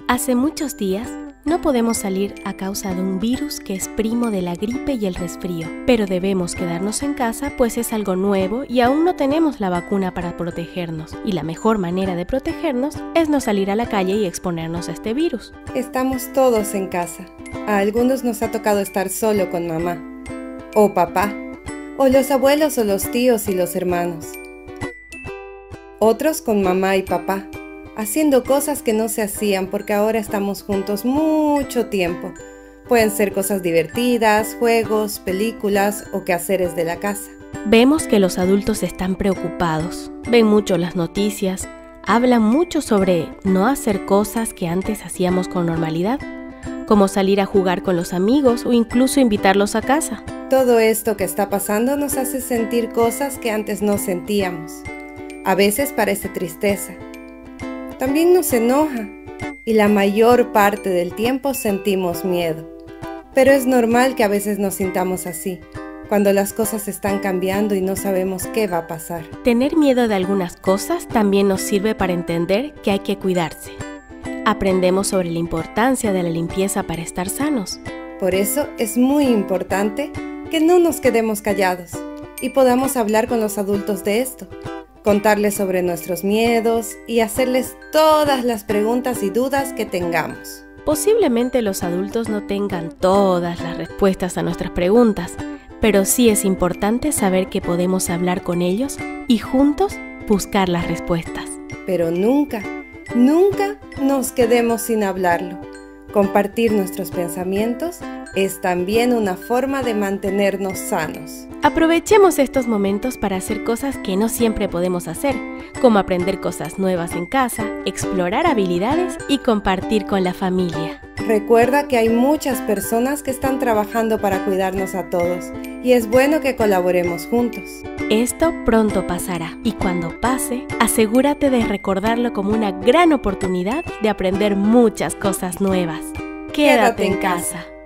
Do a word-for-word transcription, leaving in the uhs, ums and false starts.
Hace muchos días no podemos salir a causa de un virus que es primo de la gripe y el resfrío, pero debemos quedarnos en casa pues es algo nuevo y aún no tenemos la vacuna para protegernos, y la mejor manera de protegernos es no salir a la calle y exponernos a este virus. Estamos todos en casa. A algunos nos ha tocado estar solo con mamá, o papá, o los abuelos o los tíos y los hermanos. Otros con mamá y papá, haciendo cosas que no se hacían porque ahora estamos juntos mucho tiempo. Pueden ser cosas divertidas, juegos, películas o quehaceres de la casa. Vemos que los adultos están preocupados, ven mucho las noticias, hablan mucho sobre no hacer cosas que antes hacíamos con normalidad, como salir a jugar con los amigos o incluso invitarlos a casa. Todo esto que está pasando nos hace sentir cosas que antes no sentíamos. A veces parece tristeza. También nos enoja y la mayor parte del tiempo sentimos miedo. Pero es normal que a veces nos sintamos así, cuando las cosas están cambiando y no sabemos qué va a pasar. Tener miedo de algunas cosas también nos sirve para entender que hay que cuidarse. Aprendemos sobre la importancia de la limpieza para estar sanos. Por eso es muy importante que no nos quedemos callados y podamos hablar con los adultos de esto. Contarles sobre nuestros miedos y hacerles todas las preguntas y dudas que tengamos. Posiblemente los adultos no tengan todas las respuestas a nuestras preguntas, pero sí es importante saber que podemos hablar con ellos y juntos buscar las respuestas. Pero nunca, nunca nos quedemos sin hablarlo. Compartir nuestros pensamientos es también una forma de mantenernos sanos. Aprovechemos estos momentos para hacer cosas que no siempre podemos hacer, como aprender cosas nuevas en casa, explorar habilidades y compartir con la familia. Recuerda que hay muchas personas que están trabajando para cuidarnos a todos y es bueno que colaboremos juntos. Esto pronto pasará y cuando pase, asegúrate de recordarlo como una gran oportunidad de aprender muchas cosas nuevas. Quédate en casa.